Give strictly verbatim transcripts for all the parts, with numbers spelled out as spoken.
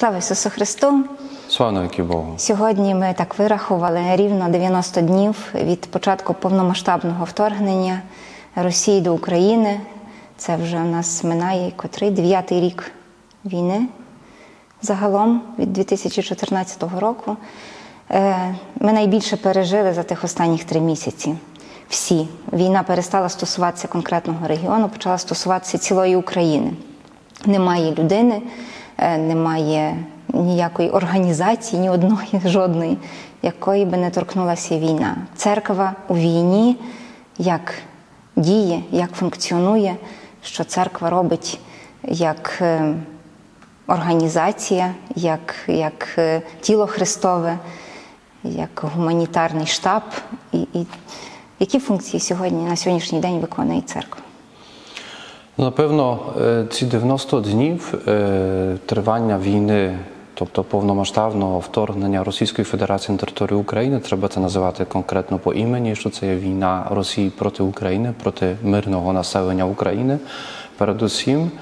Слава Ісусу Христу! Слава навіки Богу! Сьогодні ми так вирахували рівно дев'яносто днів від початку повномасштабного вторгнення Росії до України. Це вже в нас минає котрий дев'ятий рік війни загалом від дві тисячі чотирнадцятого року. Ми найбільше пережили за тих останніх три місяці. Всі. Війна перестала стосуватися конкретного регіону, почала стосуватися цілої України. Немає людини, немає ніякої організації, ні одної, жодної, якої би не торкнулася війна. Церква у війні як діє, як функціонує, що церква робить як організація, як, як тіло Христове, як гуманітарний штаб. І, і які функції сьогодні, на сьогоднішній день виконує церква? Напевно, ці дев'яносто днів тривання війни, тобто повномасштабного вторгнення Російської Федерації на територію України, треба це називати конкретно по імені, що це є війна Росії проти України, проти мирного населення України. Передусім,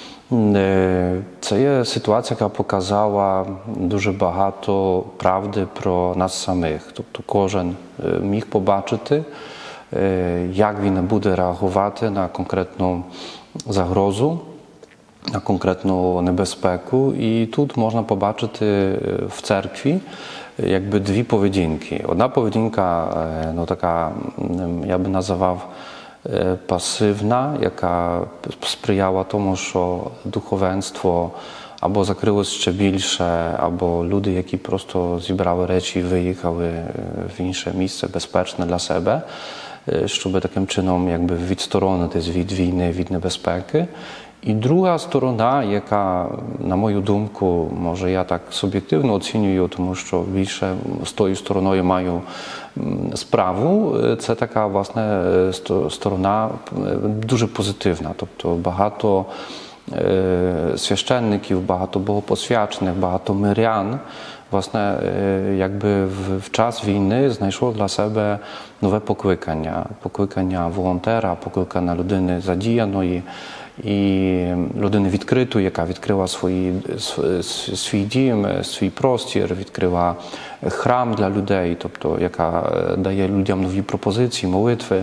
це є ситуація, яка показала дуже багато правди про нас самих. Тобто кожен міг побачити, як він буде реагувати на конкретну загрозу, на конкретну небезпеку. І тут можна побачити в церкві якби дві поведінки. Одна поведінка, ну така, я би називав, пасивна, яка сприяла тому, що духовенство або закрилось ще більше, або люди, які просто зібрали речі і виїхали в інше місце безпечне для себе, щоб таким чином якби відсторонитись від війни, від небезпеки. І друга сторона, яка, на мою думку, може я так суб'єктивно оцінюю, тому що більше з тою стороною маю справу, це така, власне, сторона дуже позитивна. Тобто багато священників, багато богопосвячених, багато мирян, власне, якби в час війни знайшло для себе нове покликання. Покликання волонтера, покликання людини задіяної і людини відкритої, яка відкрила свої, свій дім, свій простір, відкрила храм для людей, тобто яка дає людям нові пропозиції, молитви.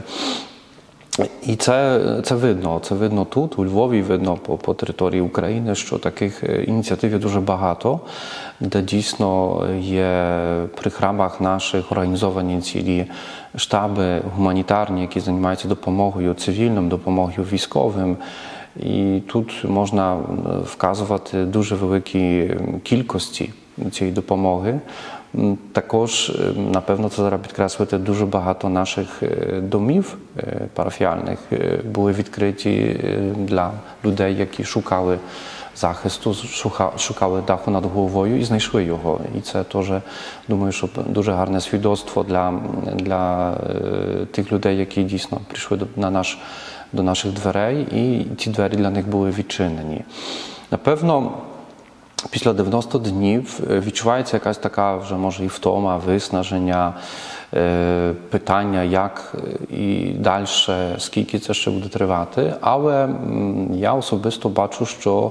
І це, це видно, це видно тут, у Львові, видно по, по території України, що таких ініціатив є дуже багато, де дійсно є при храмах наших організовані цілі штаби гуманітарні, які займаються допомогою цивільним, допомогою військовим. І тут можна вказувати дуже великі кількості цієї допомоги. Також, напевно, це зараз підкреслити, дуже багато наших домів парафіальних були відкриті для людей, які шукали захисту, шукали даху над головою і знайшли його. І це теж, думаю, що дуже гарне свідоцтво для, для тих людей, які дійсно прийшли до, на наш, до наших дверей, і ці двері для них були відчинені. Напевно, після дев'яноста днів відчувається якась така вже, може, і втома, виснаження, питання, як і далі, скільки це ще буде тривати. Але я особисто бачу, що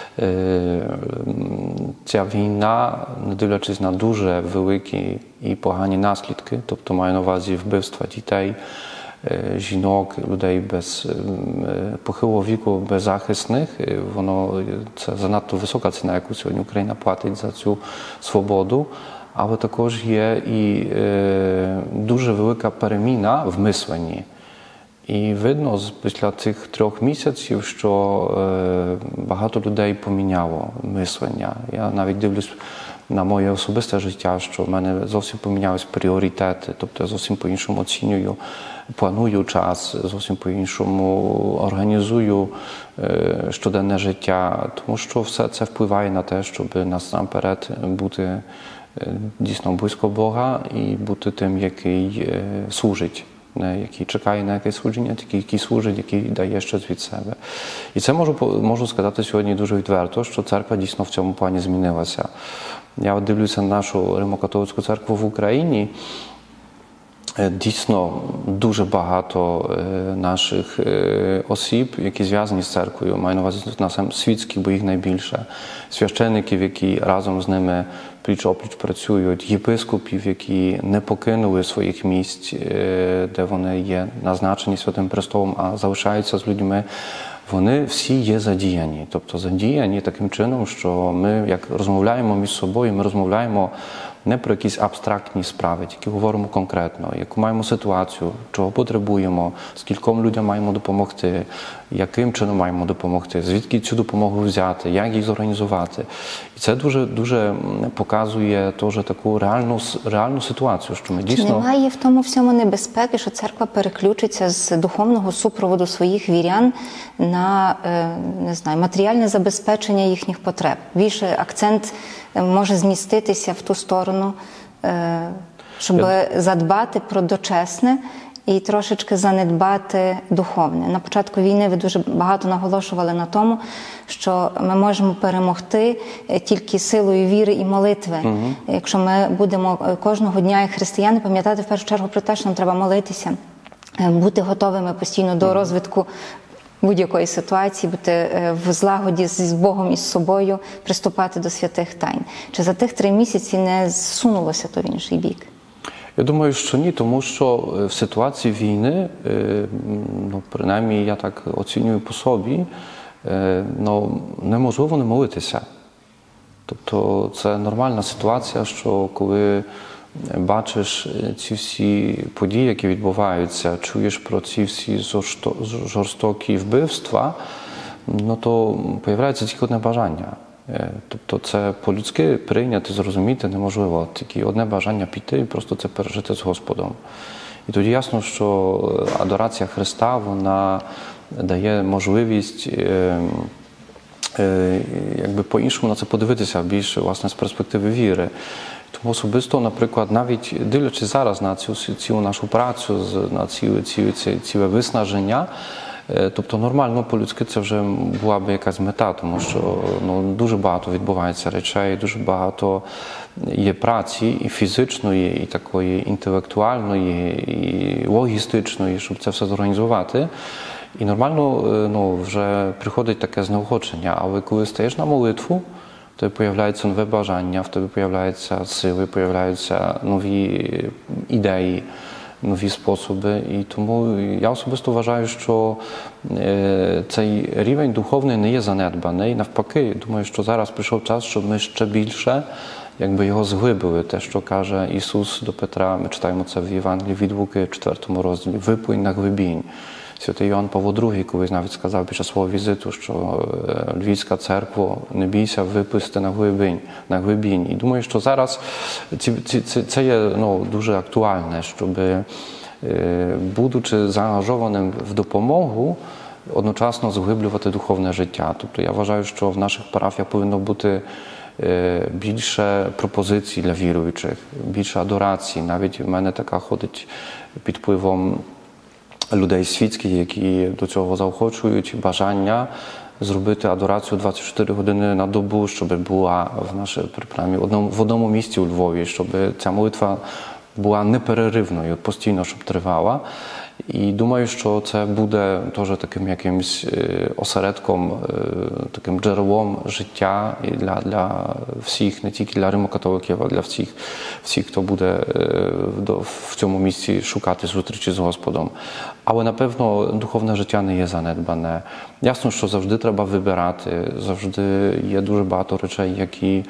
ця війна, не дивлячись на дуже великі і погані наслідки, тобто маю на увазі вбивства дітей, жінок, людей без похилого віку, беззахисних, воно, це занадто висока ціна, яку сьогодні Україна платить за цю свободу. Але також є і е, дуже велика переміна в мисленні. І видно після цих трьох місяців, що е, багато людей поміняло мислення. Я навіть дивлюсь на моє особисте життя, що в мене зовсім помінялись пріоритети, тобто я зовсім по-іншому оцінюю, планую час, зовсім по-іншому організую е, щоденне життя, тому що все це впливає на те, щоб насамперед бути дійсно близько Бога і бути тим, який служить, не який чекає на якесь служіння, тільки який служить, який дає щось від себе. І це можу, можу сказати сьогодні дуже відверто, що церква дійсно в цьому плані змінилася. Я от дивлюся на нашу Римо-католицьку церкву в Україні, Дійсно, дуже багато наших осіб, які зв'язані з церквою, маю на увазі на світських, бо їх найбільше, священиків, які разом з ними пліч-опліч працюють, єпископів, які не покинули своїх місць, де вони є назначені Святим Престолом, а залишаються з людьми. Вони всі є задіяні. Тобто задіяні таким чином, що ми, як розмовляємо між собою, ми розмовляємо не про якісь абстрактні справи, тільки говоримо конкретно, яку маємо ситуацію, чого потребуємо, скільком людям маємо допомогти, яким чином маємо допомогти, звідки цю допомогу взяти, як її зорганізувати. І це дуже, дуже показує теж таку реальну, реальну ситуацію, що ми дійсно... Чи немає в тому всьому небезпеки, що церква переключиться з духовного супроводу своїх вірян на, не знаю, матеріальне забезпечення їхніх потреб? Більше акцент може зміститися в ту сторону, щоб Я... задбати про дочесне і трошечки занедбати духовне. На початку війни ви дуже багато наголошували на тому, що ми можемо перемогти тільки силою віри і молитви. Угу. Якщо ми будемо кожного дня, як християни, пам'ятати в першу чергу про те, що нам треба молитися, бути готовими постійно до розвитку будь-якої ситуації, бути в злагоді з Богом і з собою, приступати до святих тайн. Чи за тих три місяці не зсунулося то в інший бік? Я думаю, що ні, тому що в ситуації війни, ну, принаймні я так оцінюю по собі, ну, неможливо не молитися. Тобто це нормальна ситуація, що коли бачиш ці всі події, які відбуваються, чуєш про ці всі жорстокі вбивства, ну то появляється тільки одне бажання. Тобто це по-людськи прийняти, зрозуміти неможливо. Тільки одне бажання піти і просто це пережити з Господом. І тоді ясно, що адорація Христа, вона дає можливість якби по-іншому на це подивитися, більше, власне, з перспективи віри. Тому особисто, наприклад, навіть дивлячись зараз на цю цілу нашу працю, на ціле, ціле, ціле виснаження, тобто нормально по-людськи це вже була б якась мета, тому що ну, дуже багато відбувається речей, дуже багато є праці і фізичної, і такої інтелектуальної, і логістичної, щоб це все зорганізувати. І нормально ну, вже приходить таке знеохочення, але коли стаєш на молитву, в тебе появляється нове бажання, в тебе появляються сили, появляються нові ідеї, нові способи. І тому я особисто вважаю, що цей рівень духовний не є занедбаний. Навпаки, думаю, що зараз прийшов час, щоб ми ще більше якби його зглибили. Те, що каже Ісус до Петра, ми читаємо це в Євангелії від Луки, четвертому розділі, «Виплинь на глибінь». Святий Йоанн Павло другий колись навіть сказав під час свого візиту, що Львівська церква, не бійся виплисти на глибінь. На глибінь. І думаю, що зараз ці, ці, це є ну, дуже актуальне, щоб, будучи заангажованим в допомогу, одночасно зглиблювати духовне життя. Тобто я вважаю, що в наших парафіях повинно бути більше пропозицій для віруючих, більше адорацій. Навіть в мене така ходить під впливом людей світських, які до цього заохочують, бажання зробити адорацію двадцять чотири години на добу, щоб була в нашій, принаймні, в одному, в одному місці у Львові, щоб ця молитва була непереривною, постійно, щоб тривала. І думаю, що це буде теж таким якимось осередком, таким джерелом життя і для, для всіх, не тільки для римокатоликів, а для всіх, всіх, хто буде в цьому місці шукати зустрічі з Господом. Але, напевно, духовне життя не є занедбане. Ясно, що завжди треба вибирати, завжди є дуже багато речей, які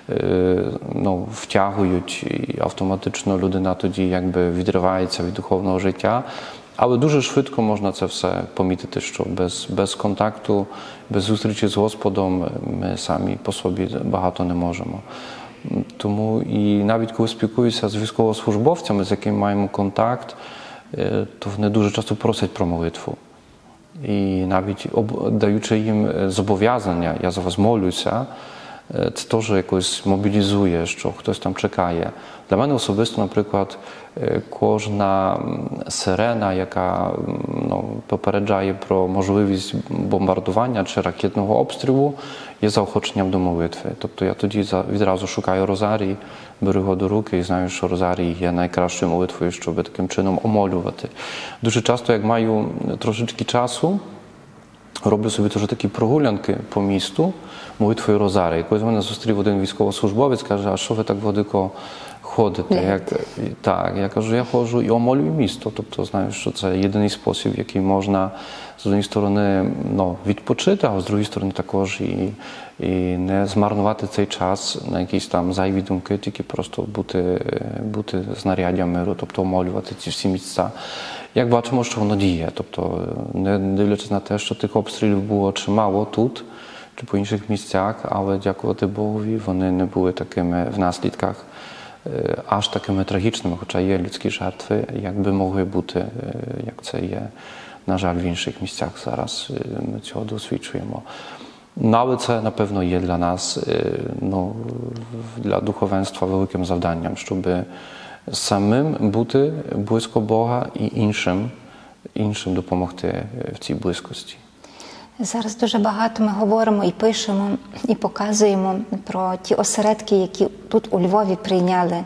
ну, втягують, і автоматично людина тоді якби відривається від духовного життя. Але дуже швидко можна це все помітити, що без, без контакту, без зустрічі з Господом ми самі по собі багато не можемо. Тому і навіть коли спілкуюся з військовослужбовцями, з якими маємо контакт, то вони дуже часто просять про молитву. І навіть даючи їм зобов'язання, я за вас молюся, це теж якось мобілізує, що хтось там чекає. Для мене особисто, наприклад, кожна сирена, яка ну, попереджає про можливість бомбардування чи ракетного обстрілу, є заохоченням до молитви. Тобто я тоді відразу шукаю розарій, беру його до руки і знаю, що розарій є найкращою молитвою, щоб таким чином омолювати. Дуже часто, як маю трошечки часу, роблю собі теж такі прогулянки по місту, молитвою розарій. Колись мене зустрів один військовослужбовець, каже, а що ви так, Владико, ходите? Як, так, я кажу, я ходжу і омолюю місто. Тобто, знаю, що це єдиний спосіб, в який можна, з однієї сторони, ну, відпочити, а з другої сторони також і, і не змарнувати цей час на якісь там зайві думки, тільки просто бути, бути знаряддям миру, тобто омолювати ці всі місця. Як бачимо, що воно діє, тобто не дивлячись на те, що тих обстрілів було чимало тут чи по інших місцях, але дякувати Богові, вони не були такими в наслідках аж такими трагічними, хоча є людські жертви, як би могли бути, як це є, на жаль, в інших місцях зараз ми цього досвідчуємо. Ну, але це, напевно, є для нас, ну, для духовенства великим завданням, щоб самим бути близько Бога і іншим, іншим допомогти в цій близькості. Зараз дуже багато ми говоримо і пишемо, і показуємо про ті осередки, які тут у Львові прийняли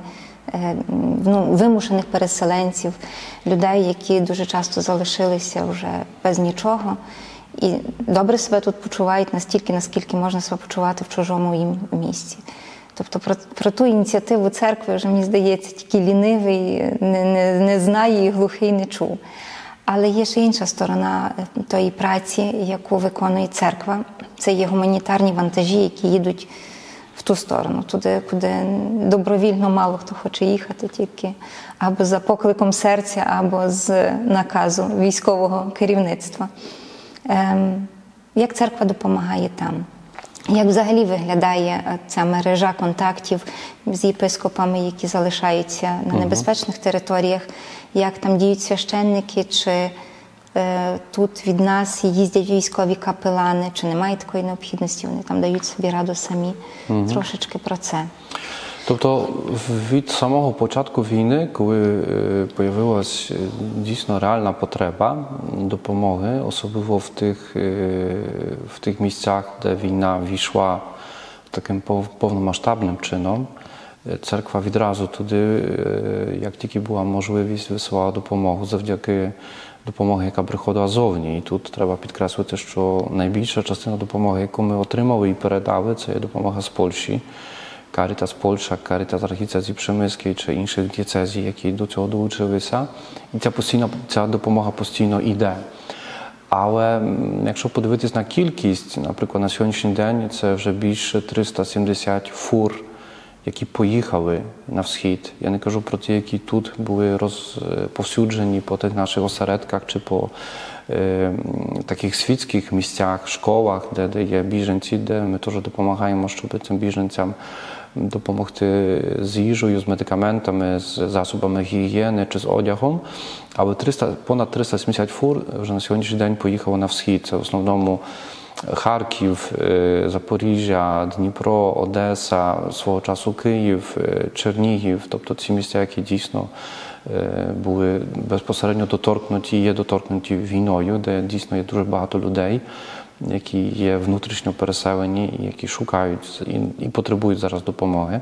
ну, вимушених переселенців, людей, які дуже часто залишилися вже без нічого. І добре себе тут почувають настільки, наскільки можна себе почувати в чужому їм місці. Тобто про, про ту ініціативу церкви вже, мені здається, тільки лінивий не, не, не знає і глухий не чув. Але є ще інша сторона тої праці, яку виконує церква. Це є гуманітарні вантажі, які їдуть в ту сторону, туди, куди добровільно мало хто хоче їхати, тільки або за покликом серця, або з наказу військового керівництва. Ем, як церква допомагає там? Як взагалі виглядає ця мережа контактів з єпископами, які залишаються на небезпечних територіях? Як там діють священники? Чи е, тут від нас їздять військові капелани? Чи немає такої необхідності? Вони там дають собі раду самі? Угу. Трошечки про це. Тобто від самого початку війни, коли з'явилася дійсно реальна потреба допомоги, особливо в тих, в тих місцях, де війна війшла таким повномасштабним чином, церква відразу туди, як тільки була можливість, висилала допомогу завдяки допомоги, яка приходила зовні. І тут треба підкреслити, що найбільша частина допомоги, яку ми отримали і передали, це є допомога з Польщі. Caritas Польща, Caritas Архієцезії Przemyskiej чи інших дієцезій, які до цього долучилися. І ця, постійна, ця допомога постійно йде. Але якщо подивитись на кількість, наприклад, на сьогоднішній день це вже більше триста сімдесят фур, які поїхали на схід. Я не кажу про ті, які тут були розповсюджені по тих наших осередках чи по е, таких світських місцях, школах, де, де є біженці, де ми теж допомагаємо, щоб цим біженцям допомогти з їжею, з медикаментами, з засобами гігієни чи з одягом. Але триста, понад триста сімдесят фур вже на сьогоднішній день поїхало на схід. Це в основному Харків, Запоріжжя, Дніпро, Одеса, свого часу Київ, Чернігів, тобто ці місця, які дійсно були безпосередньо доторкнуті, є доторкнуті війною, де дійсно є дуже багато людей, які є внутрішньо переселені, які шукають і, і потребують зараз допомоги.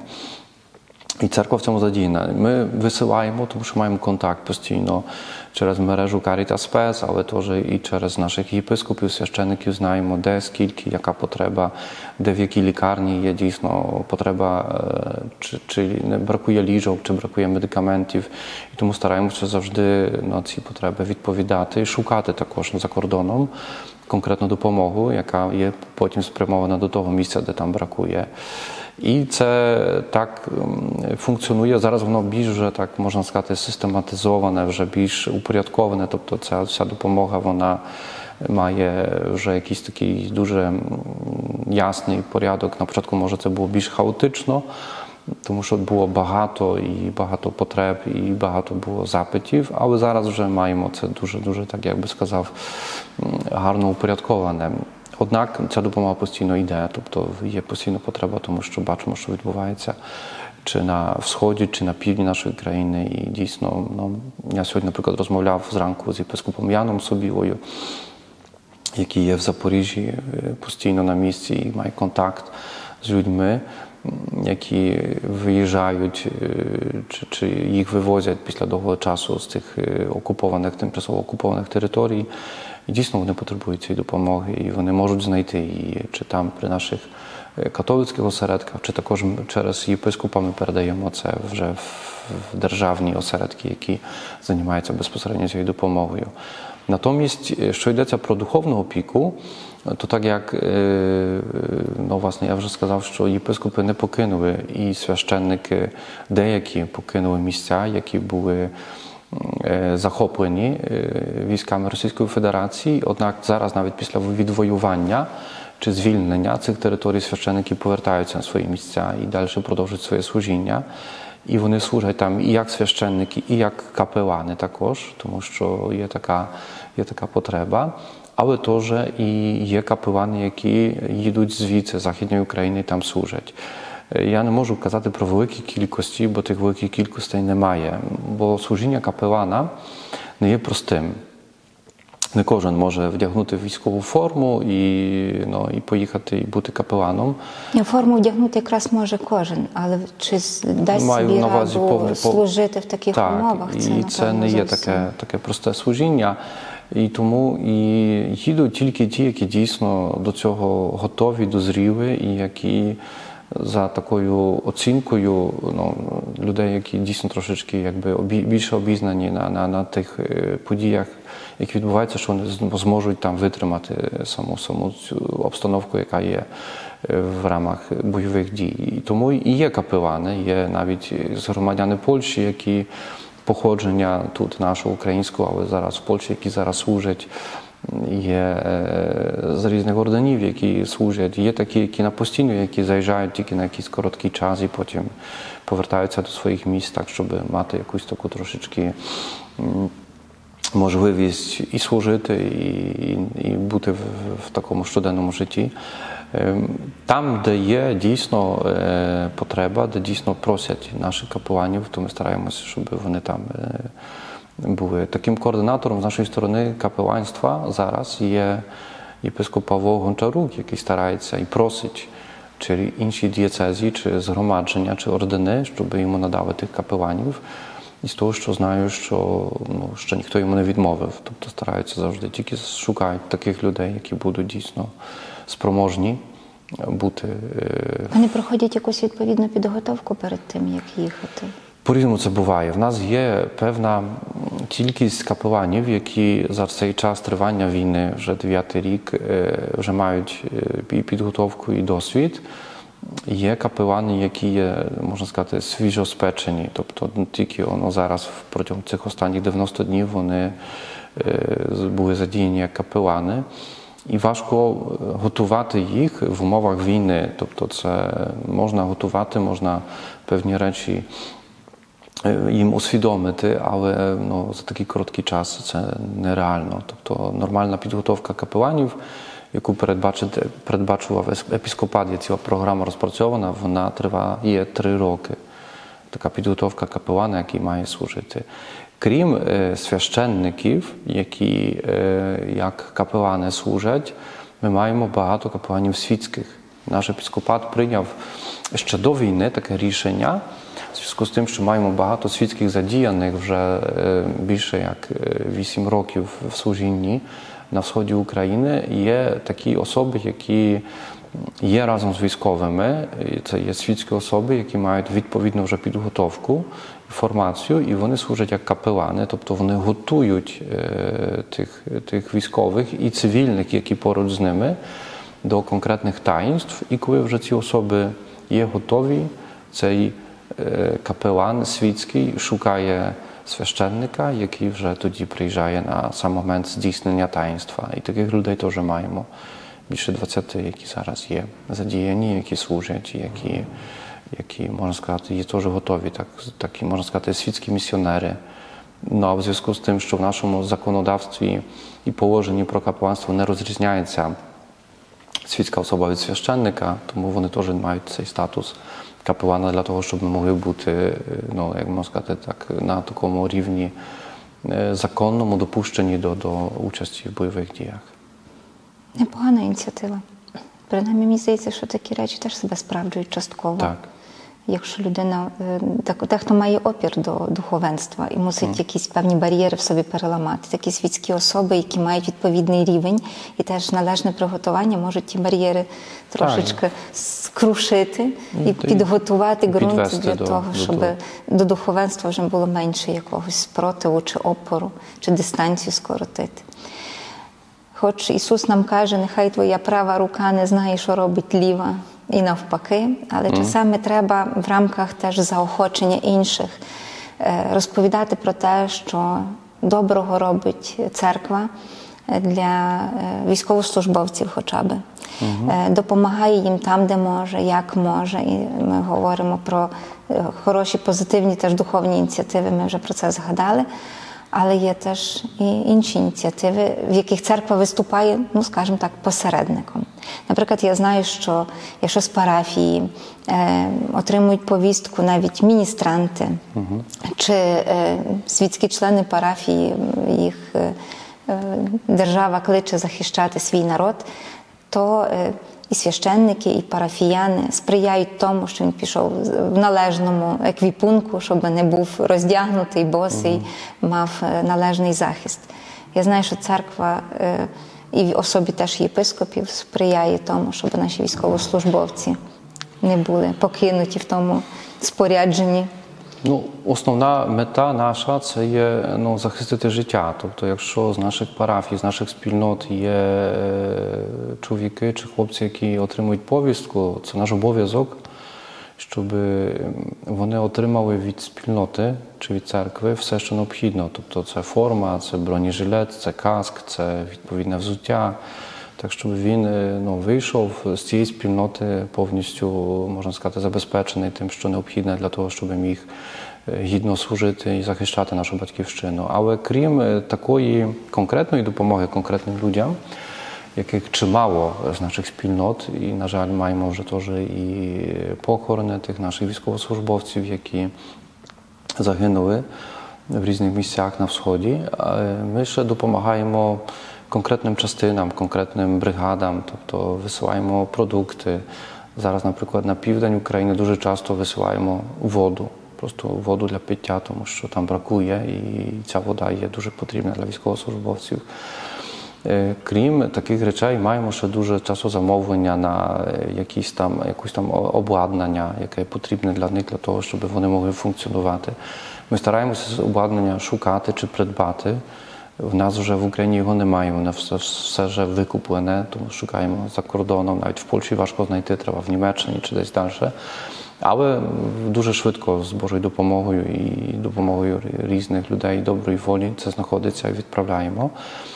І церква в цьому задіяна. Ми висилаємо, тому що маємо контакт постійно через мережу Caritas Spes, але теж і через наших єпископів, священиків знаємо, де, скільки, яка потреба, де в якій лікарні є дійсно потреба, чи, чи не бракує ліжок, чи бракує медикаментів. І тому стараємося завжди на ці потреби відповідати і шукати також за кордоном конкретну допомогу, яка є потім спрямована до того місця, де там бракує. І це так функціонує. Зараз воно більш вже, так можна сказати, систематизоване, вже більш упорядковане. Тобто ця вся допомога, вона має вже якийсь такий дуже ясний порядок. На початку, може, це було більш хаотично, тому що було багато і багато потреб, і багато було запитів, але зараз вже маємо це дуже-дуже, так як би сказав, гарно упорядковане. Однак ця допомога постійно йде, тобто є постійна потреба, тому що бачимо, що відбувається чи на сході, чи на півдні нашої країни. І дійсно, ну, я сьогодні, наприклад, розмовляв зранку з єпископом Яном Собівою, який є в Запоріжжі постійно на місці і має контакт з людьми, які виїжджають, чи, чи їх вивозять після довгого часу з цих окупованих, тимчасово окупованих територій. І дійсно вони потребують цієї допомоги, і вони можуть знайти її, чи там при наших католицьких осередках, чи також через єпископа ми передаємо це вже в державні осередки, які займаються безпосередньо цією допомогою. Натомість, що йдеться про духовну опіку, то так як, ну, власне, я вже сказав, що єпископи не покинули, і священники деякі покинули місця, які були захоплені військами Російської Федерації. Однак зараз, навіть після відвоювання чи звільнення цих територій, священники повертаються на свої місця і далі продовжують своє служіння. І вони служать там і як священники, і як капелани також, тому що є така, є така потреба. Але теж і є капелани, які їдуть звідси, з Західної України, і там служать. Я не можу казати про великі кількості, бо тих великих кількостей немає. Бо служіння капелана не є простим. Не кожен може вдягнути військову форму і, ну, і поїхати і бути капеланом. Форму вдягнути якраз може кожен, але чи дасть Маю собі на увазі раду повний, служити в таких так, умовах? Це, і це не є таке, таке просте служіння. І тому і їдуть тільки ті, які дійсно до цього готові, дозріли, і які за такою оцінкою, ну, людей, які дійсно трошечки якби обі, більше обізнані на, на, на тих подіях, які відбуваються, що вони зможуть там витримати саму, саму цю обстановку, яка є в рамах бойових дій. І тому і є капелани, є навіть громадяни Польщі, які походження тут нашого українського, але зараз в Польщі, які зараз служать, є з різних орденів, які служать, є такі, які на постійно, які заїжджають тільки на якийсь короткий час і потім повертаються до своїх місць, так, щоб мати якусь таку трошечки можливість і служити, і, і бути в, в такому щоденному житті. Там, де є дійсно потреба, де дійсно просять наших капеланів, то ми стараємося, щоб вони там були. Таким координатором з нашої сторони капеланства зараз є єпископ Павло Гончарук, який старається і просить чи інші дієцезії, чи згромадження, чи ордени, щоб йому надали тих капеланів. І з того, що знаю, що, ну, що ніхто йому не відмовив. Тобто стараються завжди, тільки шукають таких людей, які будуть дійсно спроможні бути. Вони проходять якусь відповідну підготовку перед тим, як їхати? По-різному це буває. В нас є певна кількість капеланів, які за цей час тривання війни, вже дев'ятий рік, вже мають і підготовку, і досвід. Є капелани, які є, можна сказати, свіжоспечені, тобто тільки воно зараз протягом цих останніх дев'яноста днів вони були задіяні як капелани. І важко готувати їх в умовах війни. Тобто це можна готувати, можна певні речі їм усвідомити, але, ну, за такий короткий час це нереально. Тобто нормальна підготовка капеланів, яку передбачував епіскопат, є ціла програма розпрацьована, вона триває три роки. Така підготовка капелана, який має служити. Крім е, священників, які е, як капелани служать, ми маємо багато капеланів світських. Наш епіскопат прийняв ще до війни таке рішення, в зв'язку з тим, що маємо багато світських задіяних вже е, більше як вісім років в служінні на сході України. Є такі особи, які є разом з військовими, це є світські особи, які мають відповідну вже підготовку, формацію, і вони служать як капелани, тобто вони готують е, тих, тих військових і цивільних, які поруч з ними, до конкретних таїнств. І коли вже ці особи є готові, цей е, капелан світський шукає священника, який вже тоді приїжджає на сам момент здійснення таїнства. І таких людей теж маємо. Більше двадцяти, які зараз є задіяні, які служать, які, які, можна сказати, є теж готові, так, такі, можна сказати, світські місіонери. Ну, а в зв'язку з тим, що в нашому законодавстві і положенні про капеланство не розрізняється світська особа від священника, тому вони теж мають цей статус капелана для того, щоб ми могли бути, ну, як можна сказати, так, на такому рівні законному допущені до, до участі в бойових діях. Непогана ініціатива. Принаймні, мені здається, що такі речі теж себе справджують частково. Так. Якщо людина, дехто має опір до духовенства і мусить mm. якісь певні бар'єри в собі переламати. Такі світські особи, які мають відповідний рівень і теж належне приготування, можуть ті бар'єри трошечки скрушити і підготувати ґрунт для до, того, до щоб того. до духовенства вже було менше якогось спротиву чи опору, чи дистанцію скоротити. Хоч Ісус нам каже, нехай твоя права рука не знає, що робить ліва, і навпаки, але mm. часами треба в рамках теж заохочення інших розповідати про те, що доброго робить церква для військовослужбовців хоча б. Mm-hmm. Допомагає їм там, де може, як може. І ми говоримо про хороші, позитивні теж духовні ініціативи, ми вже про це згадали. Але є теж і інші ініціативи, в яких церква виступає, ну, скажімо так, посередником. Наприклад, я знаю, що якщо з парафії е, отримують повістку навіть міністранти, угу. чи е, світські члени парафії, їх е, держава кличе захищати свій народ, то е, і священники, і парафіяни сприяють тому, що він пішов в належному еквіпунку, щоб не був роздягнутий, босий, mm-hmm. мав належний захист. Я знаю, що церква і в особі теж єпископів сприяє тому, щоб наші військовослужбовці не були покинуті в тому спорядженні. Ну, основна мета наша – це є, ну, захистити життя. Тобто, якщо з наших парафій, з наших спільнот є чоловіки чи хлопці, які отримують повістку, це наш обов'язок, щоб вони отримали від спільноти чи від церкви все, що необхідно. Тобто, це форма, це бронежилет, це каск, це відповідне взуття. Так, щоб він, ну, вийшов з цієї спільноти повністю, можна сказати, забезпечений тим, що необхідне для того, щоб міг гідно служити і захищати нашу батьківщину. Але крім такої конкретної допомоги конкретним людям, яких чимало з наших спільнот, і, на жаль, маємо вже теж і похорони тих наших військовослужбовців, які загинули в різних місцях на Сході, ми ще допомагаємо конкретним частинам, конкретним бригадам, тобто висилаємо продукти. Зараз, наприклад, на південь України дуже часто висилаємо воду, просто воду для пиття, тому що там бракує, і ця вода є дуже потрібна для військовослужбовців. Крім таких речей, маємо ще дуже часто замовлення на якісь там, якусь там обладнання, яке потрібне для них, для того, щоб вони могли функціонувати. Ми стараємося обладнання шукати чи придбати. В нас вже в Україні його немає, воно все, все вже викуплене, тому шукаємо за кордоном, навіть в Польщі важко знайти, треба в Німеччині чи десь далі. Але дуже швидко з Божою допомогою і допомогою різних людей доброї волі це знаходиться і відправляємо.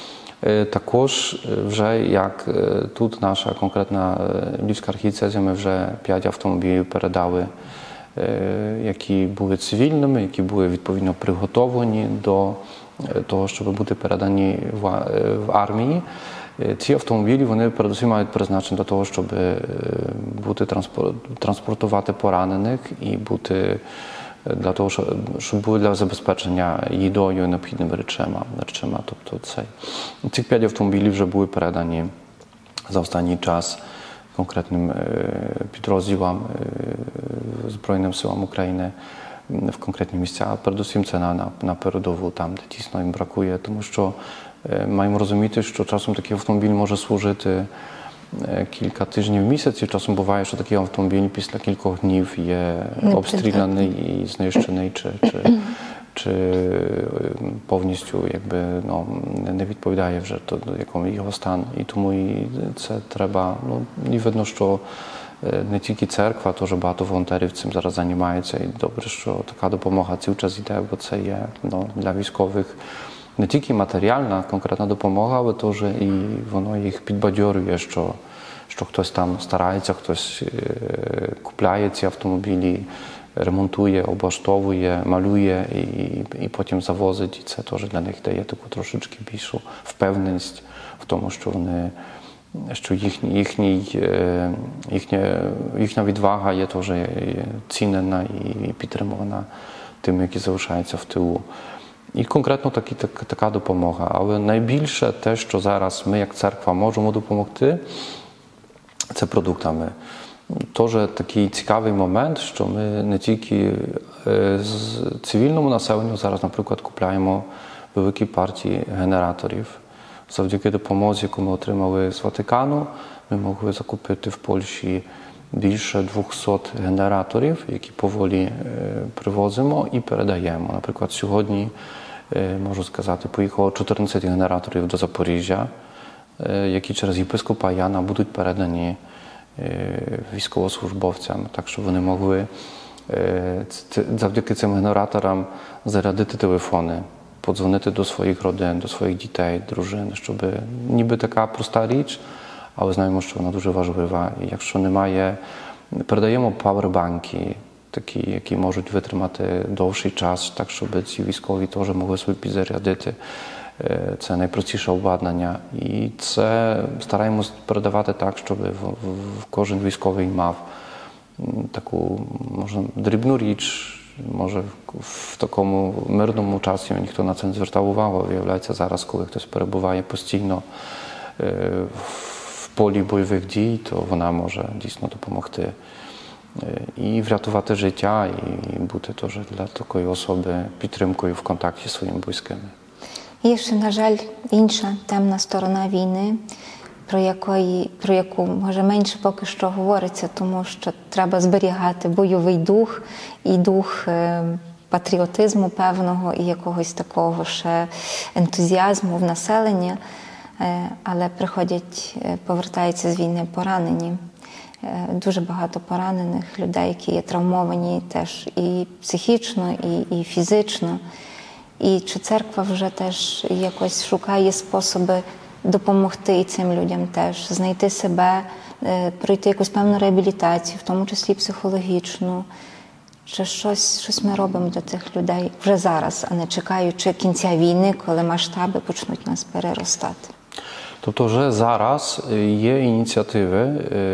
Також вже як тут наша конкретна Львівська архієцезія, ми вже п'ять автомобілів передали, які були цивільними, які були відповідно приготовлені до того, щоб бути передані в, в армії. Ці автомобілі, вони передусім мають призначення до того, щоб бути транспортувати поранених і бути для того, щоб були для забезпечення їдою і необхідними речами. речами. Тобто цей. Ці п'ять автомобілів вже були передані за останній час конкретним підрозділам Збройним силам України в конкретні місця, а передусім це на, на, на передову, там, де дійсно їм бракує, тому що е, маємо розуміти, що часом такий автомобіль може служити е, кілька тижнів, місяців, часом буває, що такий автомобіль після кількох днів є обстріляний і знищений, чи, чи, чи повністю якби, ну, не відповідає вже то, якому його стан. І тому і це треба, ну, і видно, що не тільки церква, теж багато волонтерів цим зараз займаються. І добре, що така допомога цілий час йде, бо це є, ну, для військових не тільки матеріальна конкретна допомога, але теж і воно їх підбадьорює, що, що хтось там старається, хтось е, купляє ці автомобілі, ремонтує, облаштовує, малює і, і потім завозить. І це теж для них дає таку трошечки більшу впевненість в тому, що вони що їхній, їхній, їхня, їхня відвага є теж цінена і підтримувана тими, які залишаються в тилу. І конкретно такі, так, така допомога. Але найбільше те, що зараз ми як церква можемо допомогти, це продуктами. Теж такий цікавий момент, що ми не тільки з цивільному населенню зараз, наприклад, купляємо великі партії генераторів. Завдяки допомозі, яку ми отримали з Ватикану, ми могли закупити в Польщі більше двохсот генераторів, які поволі привозимо і передаємо. Наприклад, сьогодні, можу сказати, поїхало чотирнадцять генераторів до Запоріжжя, які через єпископа Яна будуть передані військовослужбовцям, так що вони могли завдяки цим генераторам зарядити телефони, подзвонити до своїх родин, до своїх дітей, дружин, щоб ніби така проста річ, але знаємо, що вона дуже важлива. І якщо немає, передаємо павербанки, такі, які можуть витримати довший час, так щоб ці військові теж могли собі підзарядити. Це найпростіше обладнання. І це стараємось передавати так, щоб кожен військовий мав таку, можна, дрібну річ. Може, в такому мирному часі ніхто на це не звертав увагу. Виявляється, зараз, коли хтось перебуває постійно в полі бойових дій, то вона може дійсно допомогти і врятувати життя, і бути теж для такої особи підтримкою в контакті зі своїми близькими. Є ще, на жаль, інша темна сторона війни, про, якої, про яку, може, менше поки що говориться, тому що треба зберігати бойовий дух і дух е, патріотизму певного і якогось такого ще ентузіазму в населення, е, але приходять, е, повертаються з війни поранені. Е, дуже багато поранених людей, які є травмовані теж і психічно, і, і фізично. І чи церква вже теж якось шукає способи допомогти і цим людям теж, знайти себе, пройти якусь певну реабілітацію, в тому числі психологічну. Чи щось, щось ми робимо для тих людей вже зараз, а не чекаючи кінця війни, коли масштаби почнуть нас переростати? Тобто вже зараз є ініціативи,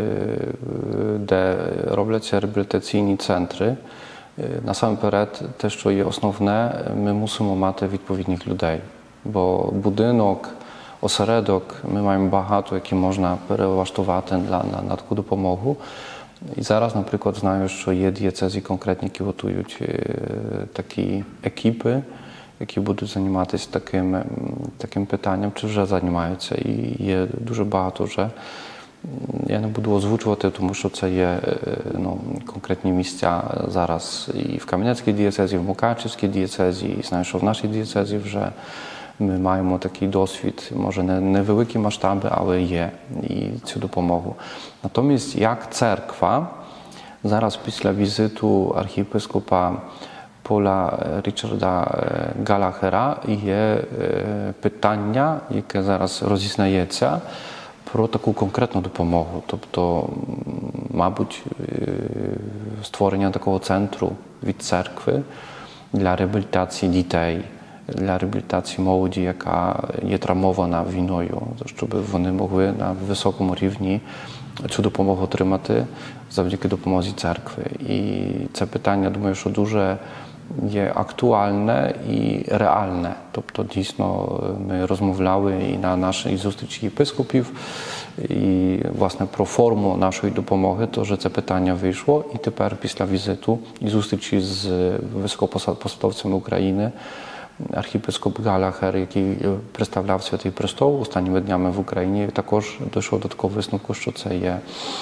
де робляться реабілітаційні центри. Насамперед, те, що є основне, ми мусимо мати відповідних людей, бо будинок, осередок, ми маємо багато, які можна перелаштувати на, на, на таку допомогу. І зараз, наприклад, знаю, що є дієцезії конкретні, які готують такі екіпи, які будуть займатися таким, таким питанням, чи вже займаються. І є дуже багато вже. Я не буду озвучувати, тому що це є ну, конкретні місця зараз і в Кам'янецькій дієцезі, і в Мукачівській дієцезі, і знаю, що в нашій дієцезі вже ми маємо такий досвід, може не невеликі масштаби, але є і цю допомогу. Натомість, як церква, зараз після візиту архієпископа Пола Річарда Галахера є питання, яке зараз розізнається, про таку конкретну допомогу. Тобто, мабуть, створення такого центру від церкви для реабілітації дітей, для реабілітації молоді, яка є травмована війною, щоб вони могли на високому рівні цю допомогу отримати завдяки допомозі церкви. І це питання, думаю, що дуже є актуальне і реальне. Тобто, дійсно, ми розмовляли і на нашій зустрічі єпископів, і, власне, про форму нашої допомоги, теж це питання вийшло. І тепер, після візиту і зустрічі з високопосадовцями України, архієпископ Галахер, який представляв Святий Престол останніми днями в Україні, також дійшов до такого висновку, що це є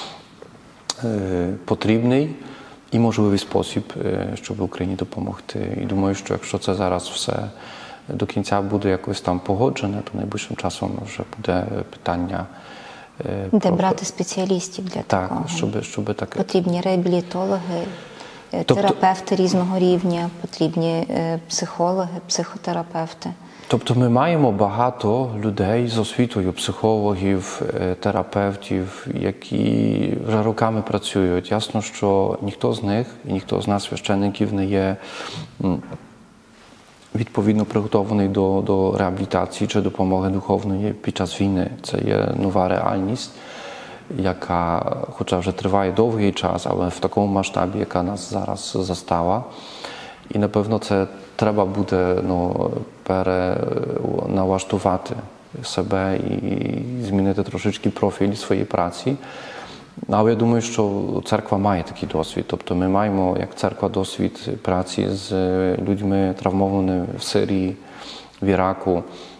потрібний і можливий спосіб, щоб Україні допомогти. І думаю, що якщо це зараз все до кінця буде якось там погоджене, то найближчим часом вже буде питання. Де про... брати спеціалістів для так, такого? щоб, щоб таке... Потрібні реабілітологи, тобто... терапевти різного рівня, потрібні психологи, психотерапевти. Тобто ми маємо багато людей з освітою, психологів, терапевтів, які вже роками працюють. Ясно, що ніхто з них і ніхто з нас, священників, не є відповідно приготований до, до реабілітації чи допомоги духовної під час війни. Це є нова реальність, яка, хоча вже триває довгий час, але в такому масштабі, яка нас зараз застала. І, напевно, це треба буде ну, переналаштувати себе і змінити трошечки профіль своєї праці. Але я думаю, що церква має такий досвід. Тобто ми маємо, як церква, досвід праці з людьми, травмованими в Сирії, в Іраку,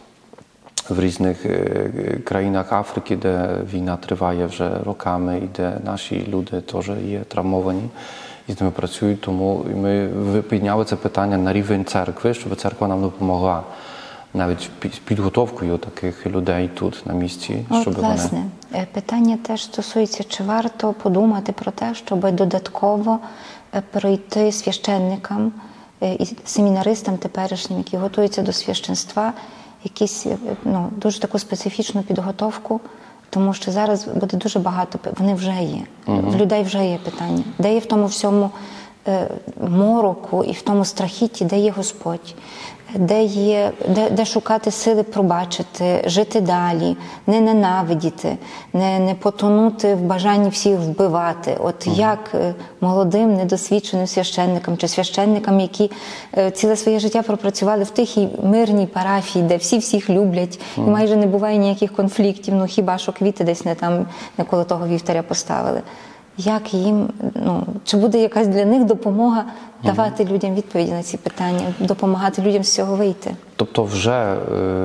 в різних країнах Африки, де війна триває вже роками і де наші люди теж є травмовані і з ними працюють. Тому ми підняли це питання на рівень церкви, щоб церква нам допомогла навіть з підготовкою таких людей тут на місці. От, щоб власне, вони... питання теж стосується, чи варто подумати про те, щоб додатково пройти священникам і семінаристам теперішнім, які готуються до священства, якісь ну, дуже таку специфічну підготовку, тому що зараз буде дуже багато, вони вже є, угу. в людей вже є питання. Де є в тому всьому е, мороку і в тому страхітті, де є Господь? Де, є, де, де шукати сили пробачити, жити далі, не ненавидіти, не, не потонути в бажанні всіх вбивати. От угу. як молодим, недосвідченим священникам чи священникам, які ціле своє життя пропрацювали в тихій мирній парафії, де всі всіх люблять, угу. і майже не буває ніяких конфліктів, ну хіба що квіти десь не там, не коло того вівтаря поставили. Як їм, ну, чи буде якась для них допомога давати mm-hmm. людям відповіді на ці питання, допомагати людям з цього вийти? Тобто вже е,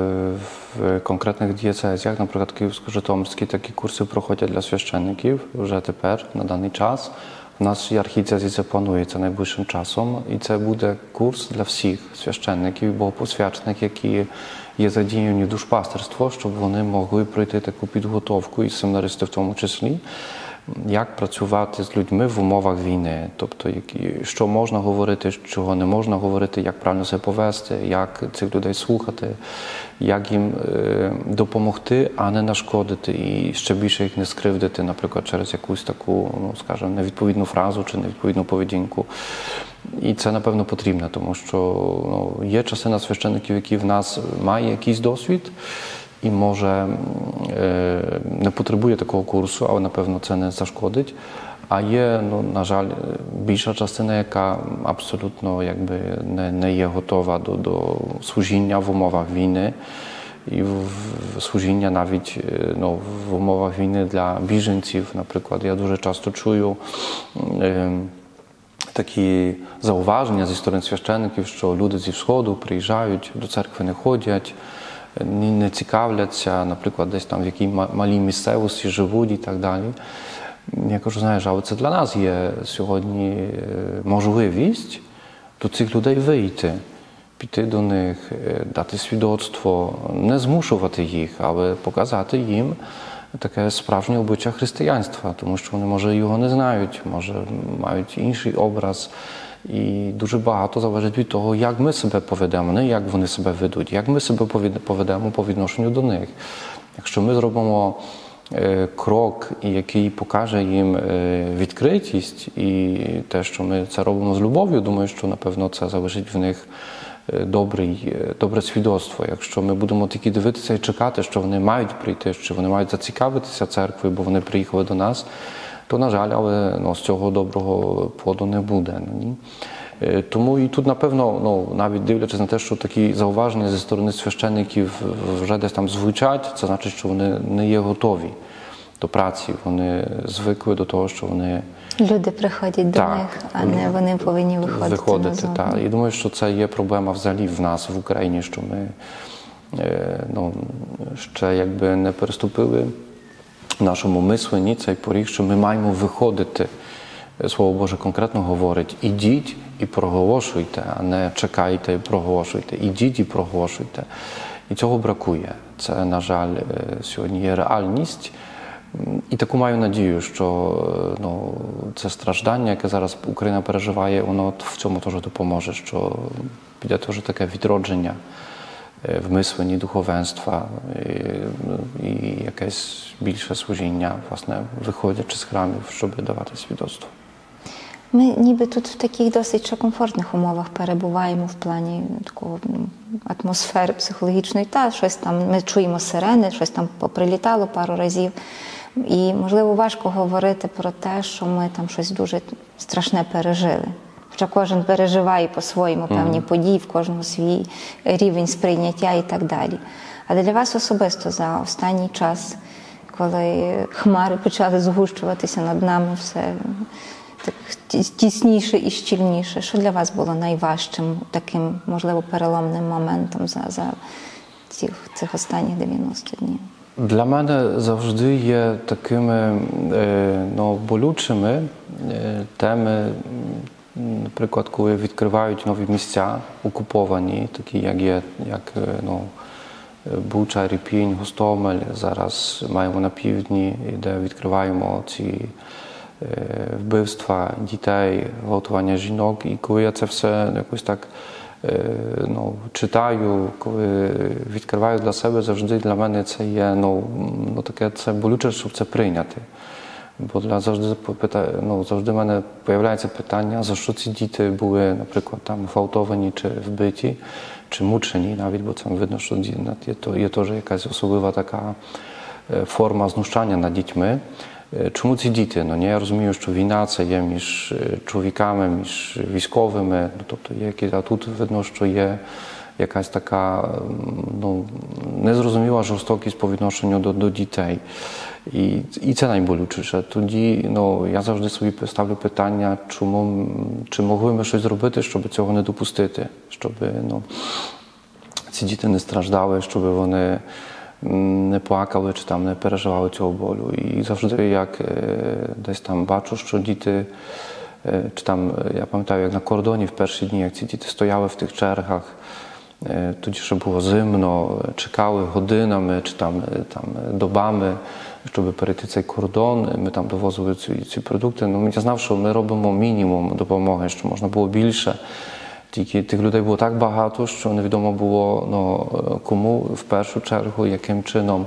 в конкретних дієцезіях, наприклад, Київсько-Житомирській, такі курси проходять для священників вже тепер, на даний час. У нас в архідієцезі це планується найближчим часом, і це буде курс для всіх священників, богопосвячених, які є задіяні в душпастерство, щоб вони могли пройти таку підготовку, і семінаристи в тому числі, як працювати з людьми в умовах війни, тобто які, що можна говорити, чого не можна говорити, як правильно себе повести, як цих людей слухати, як їм е, допомогти, а не нашкодити і ще більше їх не скривдити, наприклад, через якусь таку, ну, скажімо, невідповідну фразу чи невідповідну поведінку. І це, напевно, потрібно, тому що ну, є частина священників, які в нас має якийсь досвід, і, може, не потребує такого курсу, але, напевно, це не зашкодить. А є, ну, на жаль, більша частина, яка абсолютно якби, не, не є готова до, до служіння в умовах війни. І в, в служіння навіть ну, в умовах війни для біженців, наприклад. Я дуже часто чую е, такі зауваження зі сторони священників, що люди зі Сходу приїжджають, до церкви не ходять, не цікавляться, наприклад, десь там в якій малій місцевості живуть і так далі. Я кажу, знаєш, але це для нас є сьогодні можливість до цих людей вийти, піти до них, дати свідоцтво, не змушувати їх, але показати їм таке справжнє обличчя християнства, тому що вони, може, його не знають, може, мають інший образ. І дуже багато залежить від того, як ми себе поведемо, не як вони себе ведуть, як ми себе поведемо по відношенню до них. Якщо ми зробимо е, крок, який покаже їм е, відкритість і те, що ми це робимо з любов'ю, думаю, що, напевно, це залишить в них добрий, добре свідоцтво. Якщо ми будемо тільки дивитися і чекати, що вони мають прийти, що вони мають зацікавитися церквою, бо вони приїхали до нас, то, на жаль, але ну, з цього доброго плоду не буде. Ні? Тому і тут, напевно, ну, навіть дивлячись на те, що такі зауваження зі сторони священників вже десь там звучать, це значить, що вони не є готові до праці, вони звикли до того, що вони... Люди приходять так, до них, а не вони повинні виходити, виходити. Так. І думаю, що це є проблема взагалі в нас, в Україні, що ми ну, ще якби не переступили в нашому мисленні цей поріг, що ми маємо виходити. Слово Боже конкретно говорить: ідіть і проголошуйте, а не чекайте і проголошуйте. Ідіть і проголошуйте. І цього бракує. Це, на жаль, сьогодні є реальність. І таку маю надію, що ну, це страждання, яке зараз Україна переживає, воно в цьому теж допоможе, що піде теж таке відродження в мисленні духовенства і, і якесь більше служіння, власне, виходячи з храмів, щоб давати свідоцтво. Ми ніби тут в таких досить ще комфортних умовах перебуваємо в плані такого м, атмосфери психологічної. Та щось там, ми чуємо сирени, щось там поприлітало пару разів. І, можливо, важко говорити про те, що ми там щось дуже страшне пережили. Хоча кожен переживає по-своєму певні mm. події, в кожного свій рівень сприйняття і так далі. Але для вас особисто за останній час, коли хмари почали згущуватися над нами все так тісніше і щільніше, що для вас було найважчим таким, можливо, переломним моментом за, за цих, цих останніх дев'яносто днів? Для мене завжди є такими ну, болючими теми, наприклад, коли відкривають нові місця, окуповані, такі як є, як ну, Буча, Ірпінь, Гостомель. Зараз маємо на півдні, де відкриваємо ці вбивства дітей, гвалтування жінок. І коли я це все якось так ну, читаю, коли відкриваю для себе, завжди для мене це є ну, ну, таке це болюче, щоб це прийняти. Бо для завжди ну, завжди в мене з'являється питання, за що ці діти були, наприклад, там гвалтовані чи вбиті, чи мучені навіть, бо це видно, що є, то, є теж якась особлива така форма знущання над дітьми. Чому ці діти? Ну, я розумію, що війна це є між чоловіками, між військовими, ну, тобто є якісь, а тут видно, що є якась така ну, незрозуміла жорстокість по відношенню до, до дітей. І, і це найболючіше. Тоді ну, я завжди собі ставлю питання, чому, чи могли ми щось зробити, щоб цього не допустити, щоб ну, ці діти не страждали, щоб вони не плакали чи там не переживали цього болю. І завжди, як десь там бачу, що діти, чи там, я пам'ятаю, як на кордоні в перші дні, як ці діти стояли в тих чергах, тоді ще було зимно, чекали годинами чи там, там добами, щоб перейти цей кордон. Ми там довозили ці, ці продукти. Ну, я знав, що ми робимо мінімум допомоги, що можна було більше. Тільки тих людей було так багато, що невідомо було ну, кому в першу чергу, яким чином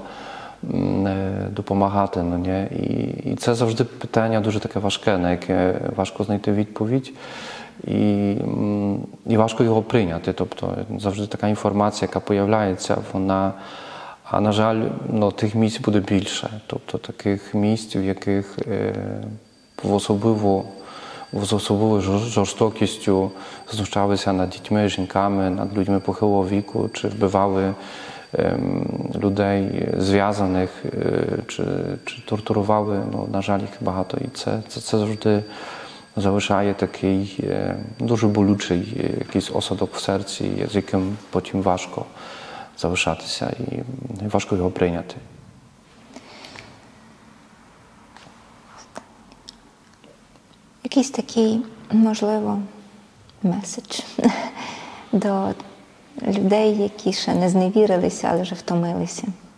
допомагати. Ну, не? І, і це завжди питання дуже таке важке, на яке важко знайти відповідь. І, і важко його прийняти. Тобто завжди така інформація, яка появляється, вона, а на жаль, ну, тих місць буде більше. Тобто таких місць, в яких е, особливо з особливою жорстокістю знущалися над дітьми, жінками, над людьми похилого віку, чи вбивали е, людей зв'язаних, е, чи, чи тортурували. Ну, на жаль, їх багато. І це, це, це завжди залишає такий е, дуже болючий е, якийсь осадок в серці, з яким потім важко залишатися і, і важко його прийняти. Якийсь такий, можливо, меседж до людей, які ще не зневірилися, але вже втомилися.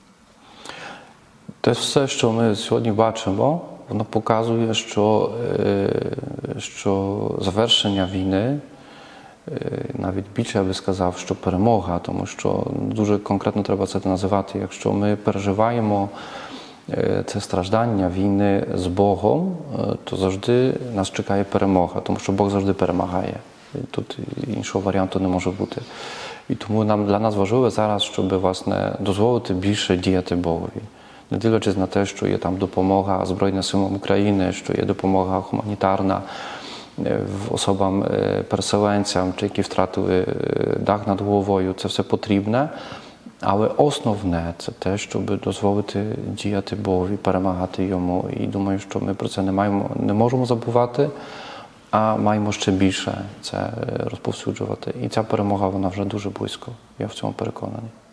Те все, що ми сьогодні бачимо, воно показує, що, що завершення війни, навіть більше я би сказав, що перемога, тому що дуже конкретно треба це називати. Якщо ми переживаємо це страждання війни з Богом, то завжди нас чекає перемога, тому що Бог завжди перемагає. Тут іншого варіанту не може бути. І тому нам, для нас важливо зараз, щоб власне дозволити більше діяти Богові. Не дивлячись на те, що є там допомога Збройним силам України, що є допомога гуманітарна особам, переселенцям, чи які втратили дах над головою, це все потрібне. Але основне – це те, щоб дозволити діяти Богові, перемагати Йому. І думаю, що ми про це не, маємо, не можемо забувати, а маємо ще більше це розповсюджувати. І ця перемога, вона вже дуже близько. Я в цьому переконаний.